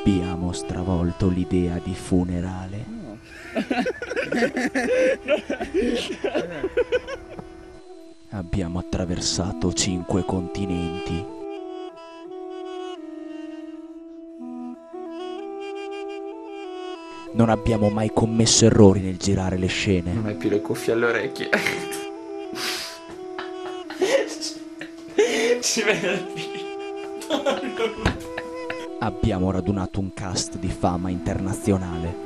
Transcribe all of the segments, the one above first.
Abbiamo stravolto l'idea di funerale. No. Abbiamo attraversato 5 continenti. Non abbiamo mai commesso errori nel girare le scene. Non hai più le cuffie alle orecchie. Si vede il film. Abbiamo radunato un cast di fama internazionale.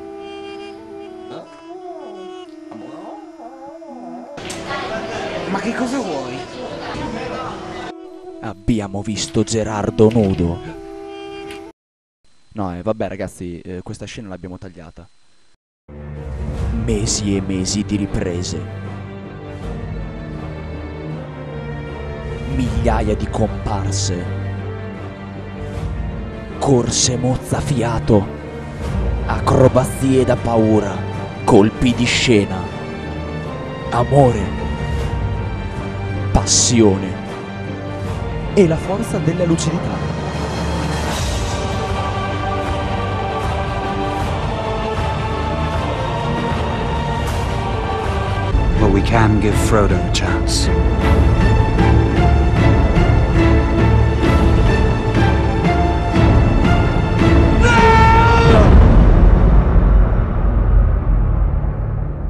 Ma che cosa vuoi? Abbiamo visto Gerardo nudo. No, vabbè ragazzi, questa scena l'abbiamo tagliata. Mesi e mesi di riprese. Migliaia di comparse. Corse mozzafiato. Acrobazie da paura. Colpi di scena. Amore. Passione. E la forza della lucidità. But we can give Frodo a chance.